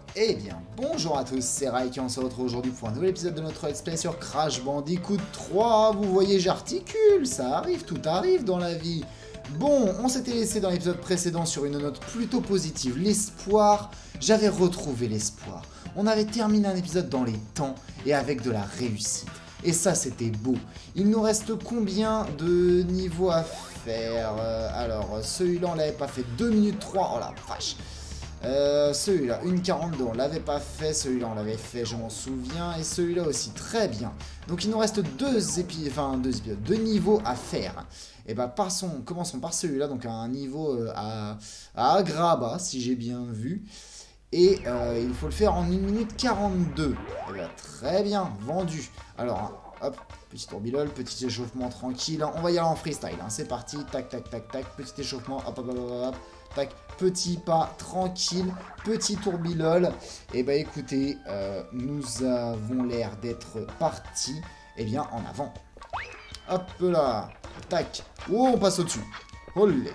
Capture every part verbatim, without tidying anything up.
Eh bien, bonjour à tous, c'est Rai qui on se retrouve aujourd'hui pour un nouvel épisode de notre let's play sur Crash Bandicoot trois. Vous voyez, j'articule, ça arrive, tout arrive dans la vie. Bon, on s'était laissé dans l'épisode précédent sur une note plutôt positive, l'espoir. J'avais retrouvé l'espoir. On avait terminé un épisode dans les temps et avec de la réussite. Et ça, c'était beau. Il nous reste combien de niveaux à faire? euh, Alors, celui-là, on l'avait pas fait. deux minutes trois, oh la vache. Euh, celui-là, une quarante-deux, on l'avait pas fait, celui-là on l'avait fait, je m'en souviens, et celui-là aussi, très bien. Donc il nous reste deux épisodes, enfin deux épisodes, deux niveaux à faire. Et bah passons, commençons par celui-là, donc un niveau euh, à, à Agrabah, si j'ai bien vu. Et euh, il faut le faire en une minute quarante-deux. Et bah très bien, vendu. Alors, hop, petit tourbillol, petit échauffement tranquille, on va y aller en freestyle, hein. C'est parti, tac, tac, tac, tac, petit échauffement, hop, hop, hop, hop, hop. Tac, petit pas tranquille, petit tourbillol. Et bah écoutez, euh, nous avons l'air d'être partis. Eh bien, en avant. Hop là, tac. Oh, on passe au-dessus. Olé.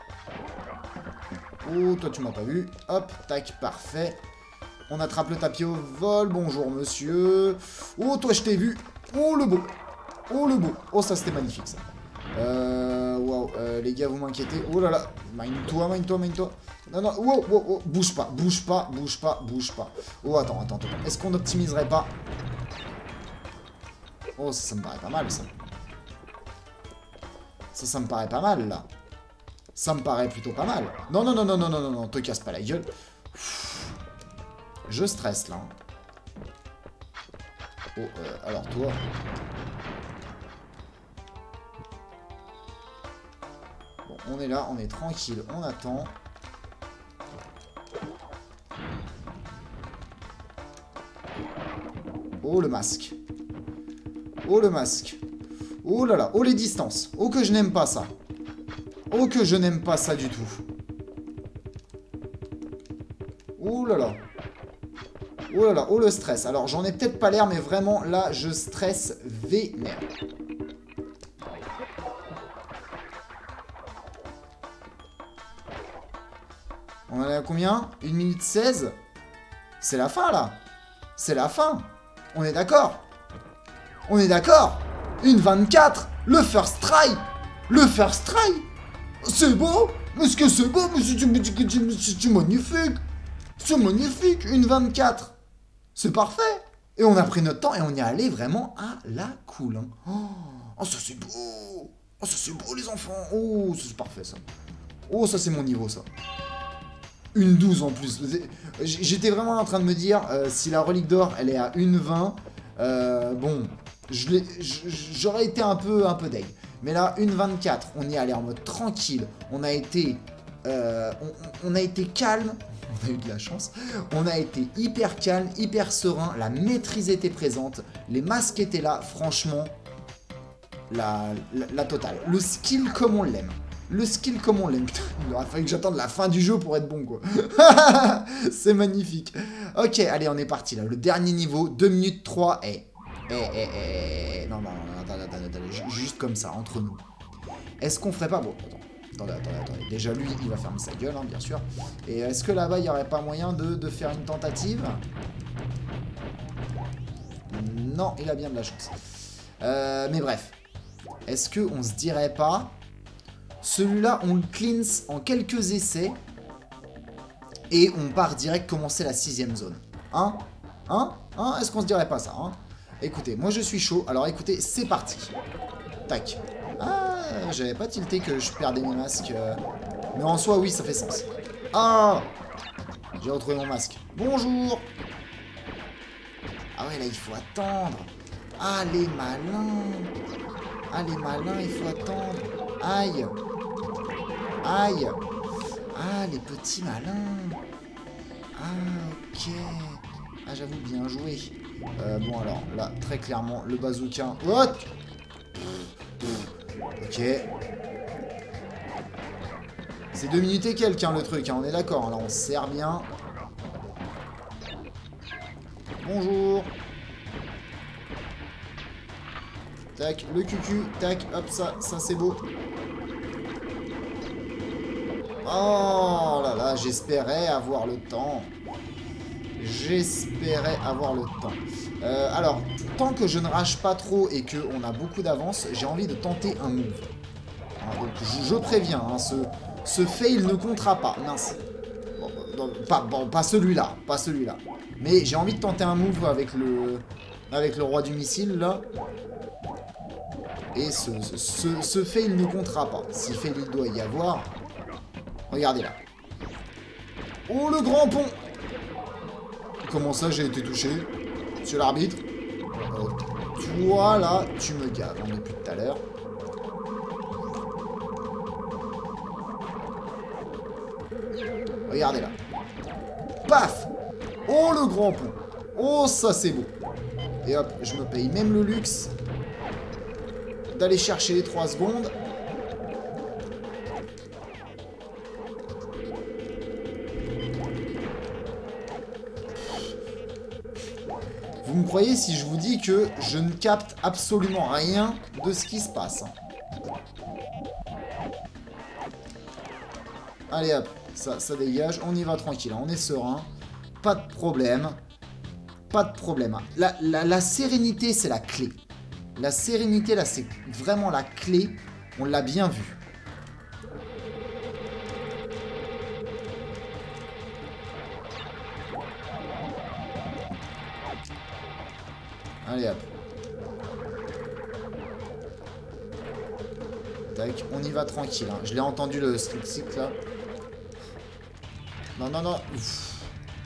Oh, toi tu m'as pas vu. Hop, tac, parfait. On attrape le tapis au vol. Bonjour monsieur. Oh, toi je t'ai vu. Oh le beau. Oh le beau. Oh, ça c'était magnifique ça. Euh, wow, euh, les gars, vous m'inquiétez. Oh là là, mine-toi, mine-toi, mine-toi. Non, non, wow, wow, wow, bouge pas, bouge pas, bouge pas, bouge pas. Oh, attends, attends, attends. Est-ce qu'on optimiserait pas? Oh, ça, ça me paraît pas mal, ça. Ça, ça me paraît pas mal, là. Ça me paraît plutôt pas mal. Non, non, non, non, non, non, non, non, te casse pas la gueule. Je stresse, là. Oh, euh, alors toi... On est là, on est tranquille, on attend. Oh le masque. Oh le masque. Oh là là, oh les distances. Oh que je n'aime pas ça. Oh que je n'aime pas ça du tout. Oh là là. Oh là là, oh le stress. Alors j'en ai peut-être pas l'air, mais vraiment là je stresse vénère. On en est à combien? une minute seize? C'est la fin, là. C'est la fin. On est d'accord. On est d'accord. une vingt-quatre. Le first try. Le first try. C'est beau. Est-ce que c'est beau? C'est magnifique. C'est magnifique. une vingt-quatre. C'est parfait. Et on a pris notre temps et on y est allé vraiment à la cool. Hein. Oh, oh, ça c'est beau. Oh, ça c'est beau, les enfants. Oh, c'est parfait, ça. Oh, ça c'est mon niveau, ça. Une douze en plus. J'étais vraiment en train de me dire, euh, si la relique d'or, elle est à une vingt, euh, bon, j'aurais été un peu, un peu deg. Mais là, une vingt-quatre, on y est allé en mode tranquille. On a été, euh, on, on a été calme. On a eu de la chance. On a été hyper calme, hyper serein. La maîtrise était présente. Les masques étaient là. Franchement, la, la, la totale. Le skill comme on l'aime. Le skill comme on l'aime. Il aura fallu que j'attende la fin du jeu pour être bon, quoi. C'est magnifique. Ok, allez, on est parti, là. Le dernier niveau, deux minutes trois. Eh, eh, eh, eh, non, non, non, attendez, attendez, attendez. Juste comme ça, entre nous. Est-ce qu'on ferait pas... Bon, attends, attendez, attendez, attendez. Déjà, lui, il va fermer sa gueule, hein, bien sûr. Et est-ce que là-bas, il n'y aurait pas moyen de, de faire une tentative? Non, il a bien de la chance. Euh, mais bref. Est-ce qu'on se dirait pas... Celui-là, on le cleanse en quelques essais. Et on part direct commencer la sixième zone. Hein? Hein? Hein? Est-ce qu'on se dirait pas ça? Hein? Écoutez, moi je suis chaud. Alors écoutez, c'est parti. Tac. Ah, j'avais pas tilté que je perdais mes masques. Euh... Mais en soi, oui, ça fait sens. Ah! J'ai retrouvé mon masque. Bonjour! Ah ouais, là, il faut attendre. Ah, les malins. Ah, les malins, il faut attendre. Aïe. Aïe. Ah, les petits malins. Ah, ok. Ah, j'avoue, bien joué. Euh, bon, alors, là, très clairement, le bazooka. What? Ok. C'est deux minutes et quelques, hein, le truc. Hein, on est d'accord. Là, on se sert bien. Bonjour. Tac, le cucu. Tac, hop, ça, ça c'est beau. Oh là là, j'espérais avoir le temps. J'espérais avoir le temps. Euh, alors, tant que je ne rage pas trop et qu'on a beaucoup d'avance, j'ai envie de tenter un move. Alors, donc, je, je préviens, hein, ce, ce fail ne comptera pas. Mince. Bon, non, pas, bon, pas celui-là, pas celui-là. Mais j'ai envie de tenter un move avec le, avec le roi du missile, là. Et ce, ce, ce fail ne comptera pas. Si fail il doit y avoir... Regardez là. Oh, le grand pont! Comment ça, j'ai été touché? Monsieur l'arbitre? euh, Toi, là, tu me gaves hein, depuis tout à l'heure. Regardez là. Paf! Oh, le grand pont! Oh, ça, c'est beau. Et hop, je me paye même le luxe d'aller chercher les trois secondes. Vous me croyez si je vous dis que je ne capte absolument rien de ce qui se passe. Allez hop, ça, ça dégage. On y va tranquille, on est serein. Pas de problème. Pas de problème. La, la, la sérénité, c'est la clé. La sérénité, là, c'est vraiment la clé. On l'a bien vu. Allez hop. Tac, on y va tranquille. Hein. Je l'ai entendu le strip là. Non, non, non. Ouf.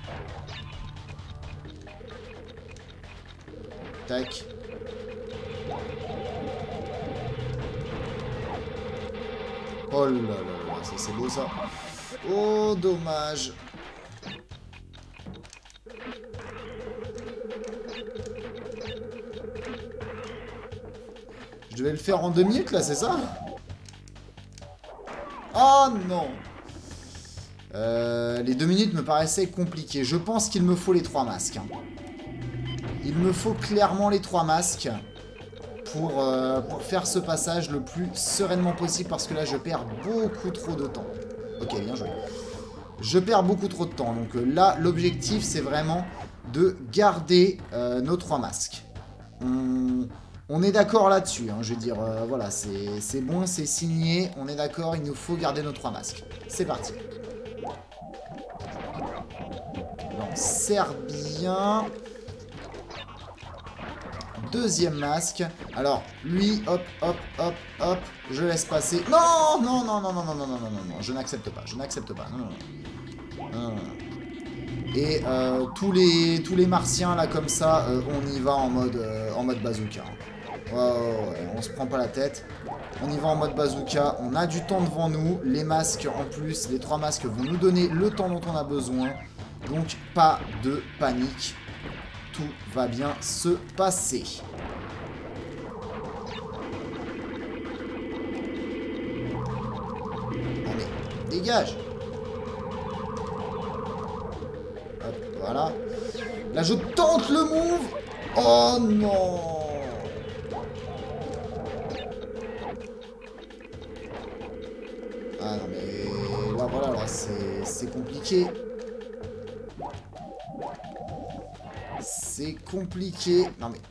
Tac. Oh là là là, ça c'est beau ça. Oh, dommage. Je devais le faire en deux minutes là, c'est ça? Oh non. euh, Les deux minutes me paraissaient compliquées. Je pense qu'il me faut les trois masques. Hein. Il me faut clairement les trois masques pour, euh, pour faire ce passage le plus sereinement possible parce que là je perds beaucoup trop de temps. Ok, bien joué. Je perds beaucoup trop de temps. Donc euh, là, l'objectif c'est vraiment de garder euh, nos trois masques. On... On est d'accord là-dessus, hein, je veux dire, euh, voilà, c'est bon, c'est signé, on est d'accord, il nous faut garder nos trois masques. C'est parti. On sert bien. Deuxième masque. Alors, lui, hop, hop, hop, hop, je laisse passer. Non, non, non, non, non, non, non, non, non, non, non, je n'accepte pas, je n'accepte pas, non, non, non. non, non, non. Et euh, tous les tous les martiens, là, comme ça, euh, on y va en mode, euh, en mode bazooka. Hein. Ouais, ouais, ouais, on se prend pas la tête. On y va en mode bazooka. On a du temps devant nous. Les masques, en plus, les trois masques vont nous donner le temps dont on a besoin. Donc, pas de panique. Tout va bien se passer. Allez, dégage. Hop, voilà. Là, je tente le move. Oh non. Ah non mais là voilà, là c'est compliqué. C'est compliqué. Non mais...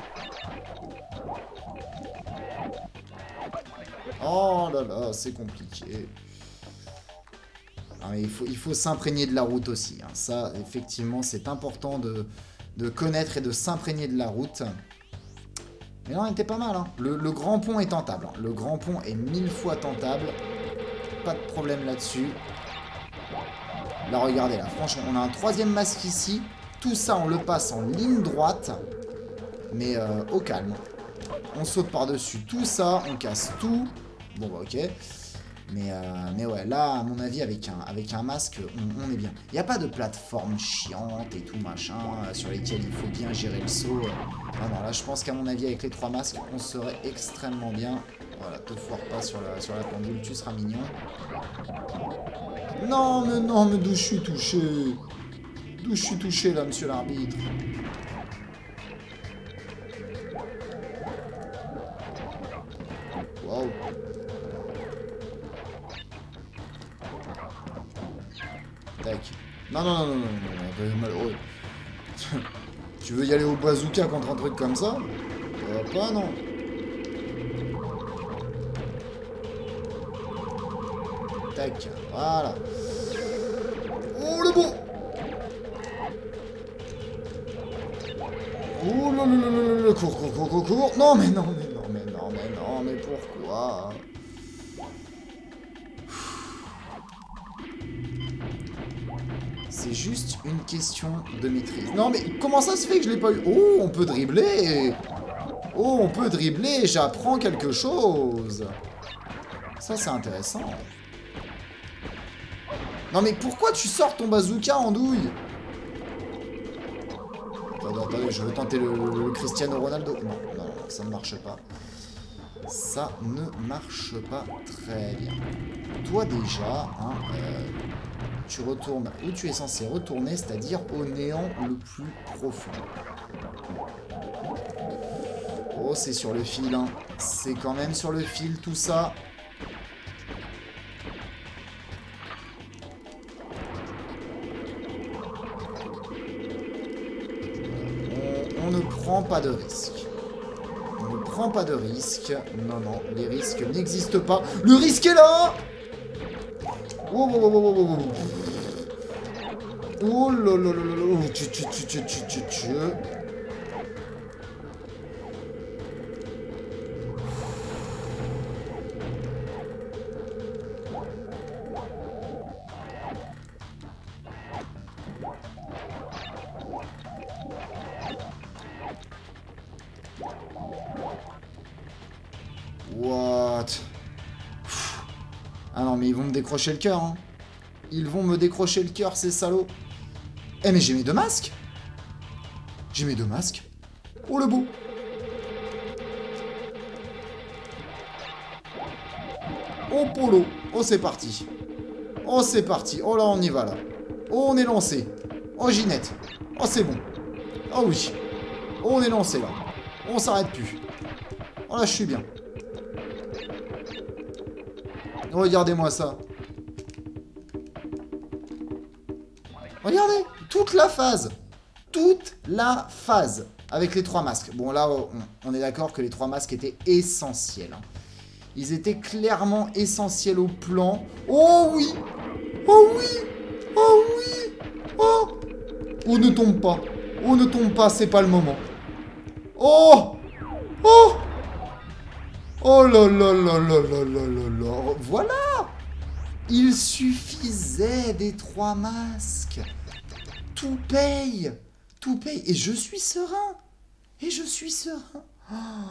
Oh là là, c'est compliqué. Non mais il faut, il faut s'imprégner de la route aussi. Hein. Ça, effectivement, c'est important de, de connaître et de s'imprégner de la route. Mais là, on était pas mal. Hein. Le, le grand pont est tentable. Hein. Le grand pont est mille fois tentable. Pas de problème là-dessus. Là, regardez, là, franchement, on a un troisième masque ici. Tout ça, on le passe en ligne droite. Mais euh, au calme. On saute par-dessus tout ça. On casse tout. Bon, bah, ok. Mais, euh, mais ouais, là, à mon avis, avec un, avec un masque, on, on est bien. Il n'y a pas de plateforme chiante et tout, machin, euh, sur lesquelles il faut bien gérer le saut. Non, non, là, je pense qu'à mon avis, avec les trois masques, on serait extrêmement bien. Voilà, te foire pas sur la, sur la pendule, tu seras mignon. Non, mais non, mais d'où je suis touché? D'où je suis touché, là, monsieur l'arbitre? Waouh. Tac. Non, non, non, non, non, non, non, malheureux. Tu veux y aller au bazooka contre un truc comme ça? Ça va pas, non. Tac, voilà. Oh, le beau! Oh là là là là là, cours, cours, cours, cours, cours. Non, mais non, mais non, mais non, mais non, mais pourquoi? C'est juste une question de maîtrise. Non, mais comment ça se fait que je l'ai pas eu? Oh, on peut dribbler. Oh, on peut dribbler. J'apprends quelque chose. Ça, c'est intéressant. Non, mais pourquoi tu sors ton bazooka, Andouille? Attendez, attendez, je veux tenter le, le, le Cristiano Ronaldo. Non, non, non, ça ne marche pas. Ça ne marche pas très bien. Toi, déjà, hein, euh, tu retournes où tu es censé retourner, c'est-à-dire au néant le plus profond. Oh, c'est sur le fil, hein. C'est quand même sur le fil, tout ça. On, on ne prend pas de risque. On ne prend pas de risque. Non, non, les risques n'existent pas. Le risque est là! Oh, oh, oh, oh, oh, oh. Oh là là là là là. Tu, tu, tu, tu, tu, tu, tu. What? Ah non, mais ils vont me décrocher le cœur, hein. Ils vont me décrocher le cœur, ces salauds. Eh, mais j'ai mes deux masques. J'ai mes deux masques. Oh, le beau. Oh, Polo. Oh, c'est parti. Oh, c'est parti. Oh, là, on y va, là. Oh, on est lancé. Oh, Ginette. Oh, c'est bon. Oh, oui. Oh, on est lancé, là. On s'arrête plus. Oh, là, je suis bien. Regardez-moi ça. Regardez, toute la phase. Toute la phase. Avec les trois masques. Bon, là, on, on est d'accord que les trois masques étaient essentiels. Hein. Ils étaient clairement essentiels au plan. Oh oui! Oh oui! Oh oui! Oh! Oh, ne tombe pas. Oh, ne tombe pas, c'est pas le moment. Oh! Oh! Oh là là là là là là là là. Voilà! Il suffisait des trois masques. Tout paye. Tout paye. Et je suis serein. Et je suis serein. Oh.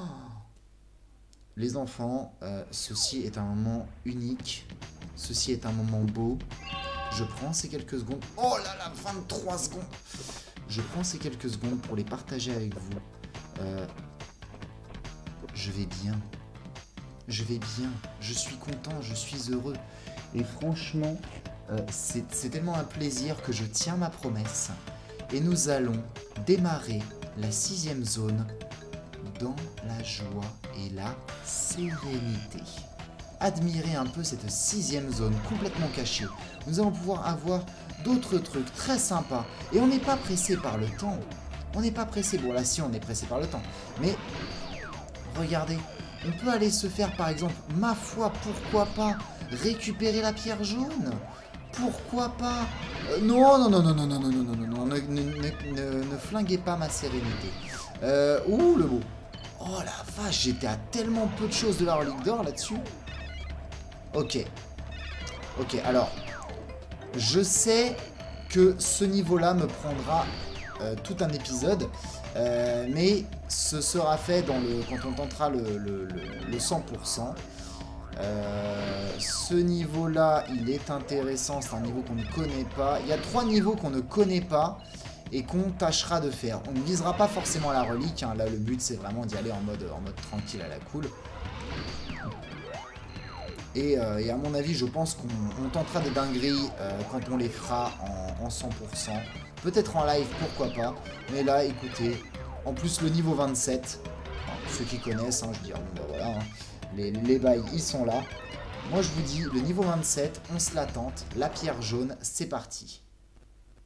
Les enfants, euh, ceci est un moment unique. Ceci est un moment beau. Je prends ces quelques secondes. Oh là là, vingt-trois secondes. Je prends ces quelques secondes pour les partager avec vous. Euh, je vais bien. Je vais bien. Je suis content. Je suis heureux. Et franchement, euh, c'est tellement un plaisir que je tiens ma promesse. Et nous allons démarrer la sixième zone dans la joie et la sérénité. Admirez un peu cette sixième zone complètement cachée. Nous allons pouvoir avoir d'autres trucs très sympas. Et on n'est pas pressé par le temps. On n'est pas pressé. Bon, là, si, on est pressé par le temps. Mais, regardez. On peut aller se faire, par exemple, ma foi, pourquoi pas, récupérer la pierre jaune? Pourquoi pas? euh, Non, non, non, non, non, non, non, non, non, non, non, ne, ne, ne, ne flinguez pas ma sérénité. Euh, ouh, le beau. Oh la vache, j'étais à tellement peu de choses de la relique d'or là-dessus. Ok. Ok, alors, je sais que ce niveau-là me prendra euh, tout un épisode. Euh, mais ce sera fait dans le, quand on tentera le, le, le, le cent pour cent. Euh, ce niveau-là, il est intéressant. C'est un niveau qu'on ne connaît pas. Il y a trois niveaux qu'on ne connaît pas et qu'on tâchera de faire. On ne visera pas forcément la relique. Hein. Là, le but, c'est vraiment d'y aller en mode, en mode tranquille à la cool. Et, euh, et à mon avis, je pense qu'on tentera des dingueries euh, quand on les fera en, en cent pour cent. Peut-être en live, pourquoi pas. Mais là, écoutez, en plus le niveau vingt-sept, enfin, ceux qui connaissent, hein, je dis, bon, bah, voilà, hein, les, les bails, ils sont là. Moi, je vous dis, le niveau vingt-sept, on se l'attente, la pierre jaune, c'est parti.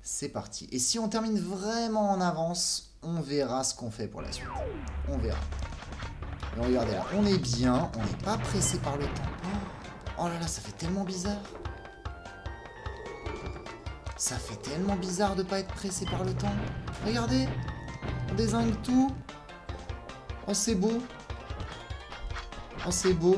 C'est parti. Et si on termine vraiment en avance, on verra ce qu'on fait pour la suite. On verra. Et regardez là, on est bien, on n'est pas pressé par le temps. Oh là là, ça fait tellement bizarre. Ça fait tellement bizarre de pas être pressé par le temps. Regardez, on dézingue tout. Oh, c'est beau. Oh, c'est beau.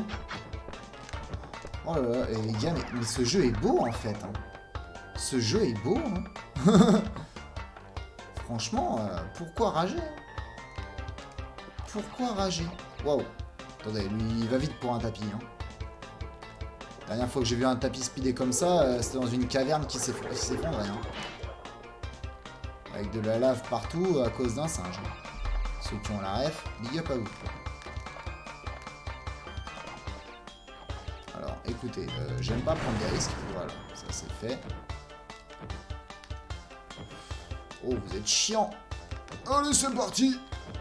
Oh là là, et les gars, mais, mais ce jeu est beau en fait. Hein. Ce jeu est beau. Hein. Franchement, euh, pourquoi rager hein. Pourquoi rager? Waouh. Attendez, lui, il va vite pour un tapis. Hein. La dernière fois que j'ai vu un tapis speedé comme ça, euh, c'était dans une caverne qui s'effondrait. Hein. Avec de la lave partout à cause d'un singe. Ceux qui ont la ref, big up à vous. Alors, écoutez, euh, j'aime pas prendre des risques. Voilà, ça c'est fait. Oh, vous êtes chiant. Allez, c'est parti.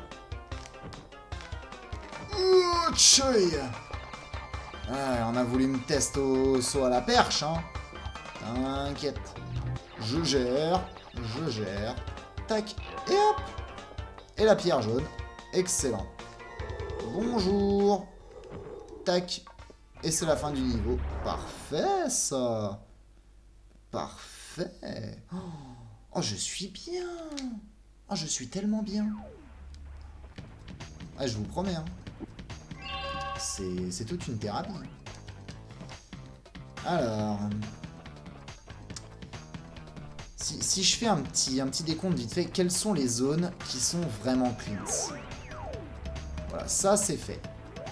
Oh, tchoy. Ah, on a voulu me tester au saut à la perche, hein. T'inquiète. Je gère, je gère. Tac, et hop. Et la pierre jaune. Excellent. Bonjour. Tac. Et c'est la fin du niveau. Parfait, ça. Parfait. Oh, je suis bien. Oh, je suis tellement bien. Ah, je vous promets, hein. C'est toute une thérapie. Alors... Si, si je fais un petit, un petit décompte vite fait, quelles sont les zones qui sont vraiment clean? Voilà, ça c'est fait.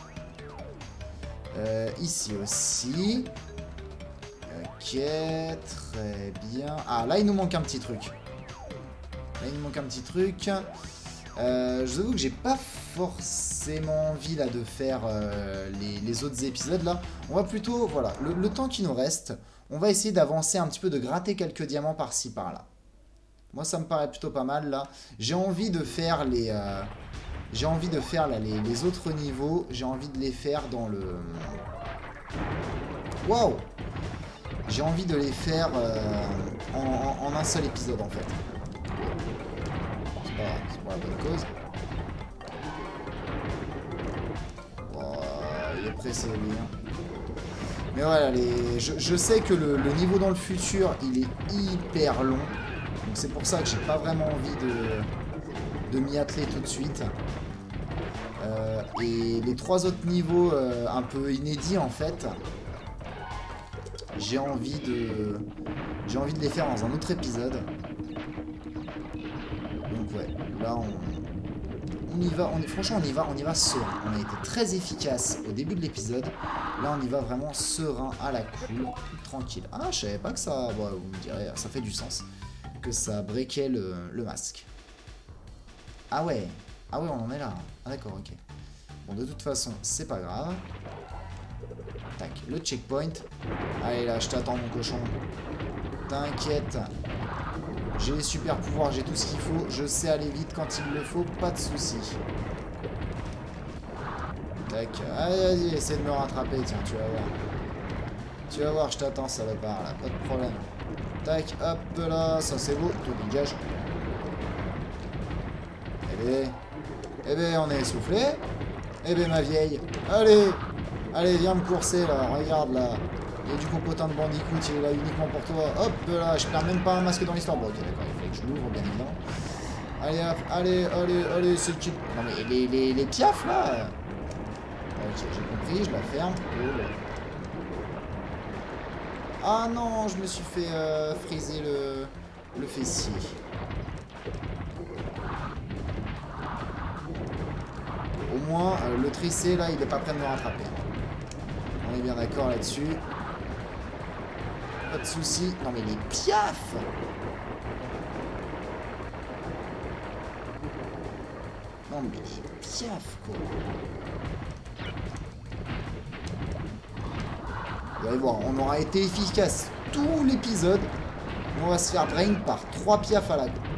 Euh, ici aussi. Ok, très bien. Ah, là il nous manque un petit truc. Là il nous manque un petit truc. Euh, je vous avoue que j'ai pas forcément envie là de faire euh, les, les autres épisodes là. On va plutôt, voilà, le, le temps qui nous reste, on va essayer d'avancer un petit peu, de gratter quelques diamants par-ci par-là. Moi ça me paraît plutôt pas mal là. J'ai envie de faire les, euh, j'ai envie de faire là les, les autres niveaux. J'ai envie de les faire dans le. Waouh. J'ai envie de les faire euh, en, en, en un seul épisode en fait. C'est pour la bonne cause. Oh, il est pressé lui. Hein. Mais voilà, les... je, je sais que le, le niveau dans le futur, il est hyper long. Donc c'est pour ça que j'ai pas vraiment envie de, de m'y atteler tout de suite. Euh, et les trois autres niveaux euh, un peu inédits en fait, j'ai envie de j'ai envie de les faire dans un autre épisode. Donc ouais, là on, on y va, on est, franchement on y va, on y va serein. On a été très efficace au début de l'épisode. Là on y va vraiment serein, à la cool, tranquille. Ah, je savais pas que ça, bon, vous me direz, ça fait du sens, que ça breakait le, le masque. Ah ouais, ah ouais on en est là. Ah d'accord, ok. Bon de toute façon c'est pas grave. Tac, le checkpoint. Allez là, je t'attends mon cochon. T'inquiète. J'ai les super pouvoirs, j'ai tout ce qu'il faut. Je sais aller vite quand il le faut, pas de soucis. Tac, allez, vas-y, essaie de me rattraper, tiens, tu vas voir. Tu vas voir, je t'attends, salopard, là, pas de problème. Tac, hop là, ça c'est beau, tout dégage. Eh ben, eh ben, on est essoufflé. Eh ben, ma vieille, allez, allez, viens me courser, là, regarde, là. Il y a du compotin de Bandicoot, il est là uniquement pour toi. Hop là, je perds même pas un masque dans l'histoire. Bon, ok, d'accord, il fallait que je l'ouvre, bien évidemment. Allez, hop, allez, allez, allez, c'est le kit. Non, mais les, les, les piafs, là. Ok, j'ai compris, je la ferme. Cool. Ah non, je me suis fait euh, friser le, le fessier. Au moins, euh, le tricé, là, il est pas prêt de me rattraper. On est bien d'accord là-dessus. Pas de soucis. Non mais les piafs. Non mais les piafs quoi. Vous allez voir, on aura été efficace tout l'épisode. On va se faire drain par trois piafs à la go.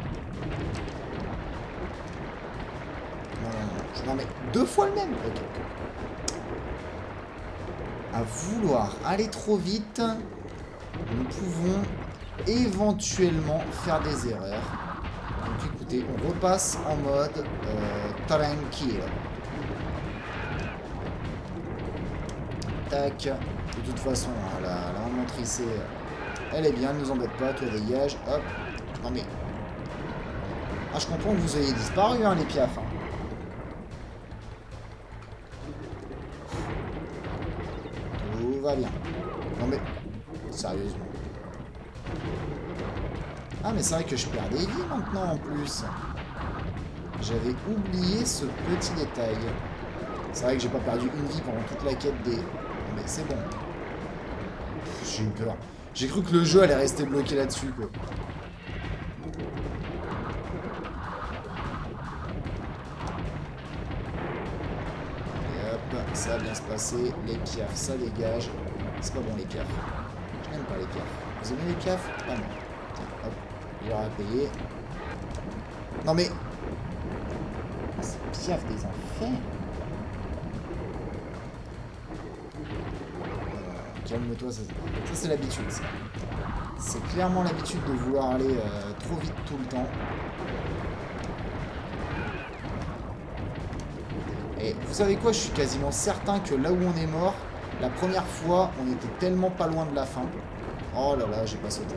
Non, non, non, je m'en mets deux fois le même. Ok. À vouloir aller trop vite, nous pouvons éventuellement faire des erreurs. Donc écoutez, on repasse en mode euh, tranquille. Tac. De toute façon, hein, la, la remontricée, elle est bien, ne nous embête pas, toi dégage. Hop. Non mais... Ah, je comprends que vous ayez disparu, hein, les piafs. Hein. Tout va bien. Non mais... Sérieusement. Ah, mais c'est vrai que je perds des vies maintenant, en plus. J'avais oublié ce petit détail. C'est vrai que j'ai pas perdu une vie pendant toute la quête des... Non mais c'est bon. J'ai eu peur. J'ai cru que le jeu allait rester bloqué là-dessus, quoi. Ça va bien se passer. Les piafs, ça dégage. C'est pas bon, les piafs. Je n'aime pas les piafs. Vous aimez les piafs? Pas non. Tiens, hop. Il aura payé. Non mais... C'est piaf des enfers. Euh, Calme-toi, ça, ça c'est l'habitude, ça. C'est clairement l'habitude de vouloir aller euh, trop vite tout le temps. Et vous savez quoi, je suis quasiment certain que là où on est mort, la première fois, on était tellement pas loin de la fin. Oh là là, j'ai pas sauté.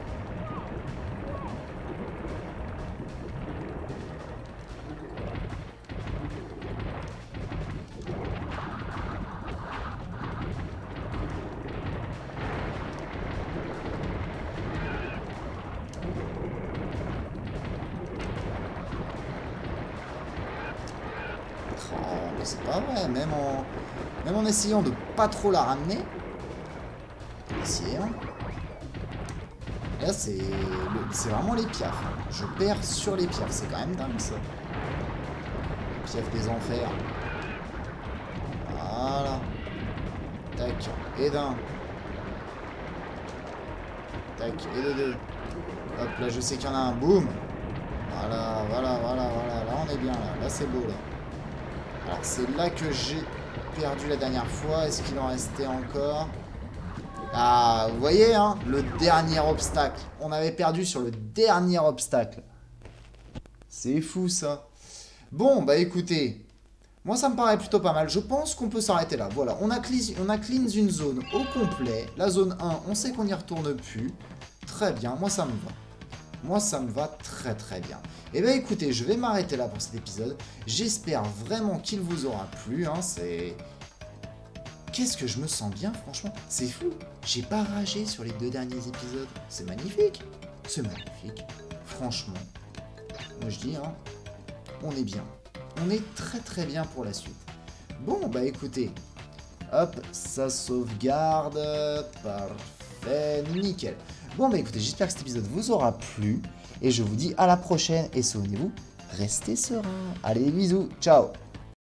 Oh, mais c'est pas vrai, même en, même en essayant de pas trop la ramener. Essayer, hein. Là, c'est c'est vraiment les piafs. Je perds sur les piafs, c'est quand même dingue ça. Piaf des enfers. Voilà. Tac, et d'un. Tac, et de deux. Hop, là, je sais qu'il y en a un. Boum. Voilà, voilà, voilà, voilà. Là, on est bien, là. Là, c'est beau, là. Alors, c'est là que j'ai perdu la dernière fois. Est-ce qu'il en restait encore? Ah, vous voyez, hein, le dernier obstacle. On avait perdu sur le dernier obstacle. C'est fou, ça. Bon, bah écoutez. Moi, ça me paraît plutôt pas mal. Je pense qu'on peut s'arrêter là. Voilà, on a, on a clean une zone au complet. La zone un, on sait qu'on n'y retourne plus. Très bien, moi, ça me va. Moi, ça me va très très bien. Et bah écoutez, je vais m'arrêter là pour cet épisode. J'espère vraiment qu'il vous aura plu. Hein, c'est... Qu'est-ce que je me sens bien, franchement. C'est fou. J'ai pas ragé sur les deux derniers épisodes. C'est magnifique. C'est magnifique. Franchement. Moi, je dis, hein, on est bien. On est très très bien pour la suite. Bon, bah écoutez. Hop, ça sauvegarde. Parfait, nickel. Bon, bah écoutez, j'espère que cet épisode vous aura plu. Et je vous dis à la prochaine. Et souvenez-vous, restez serein. Allez, bisous. Ciao.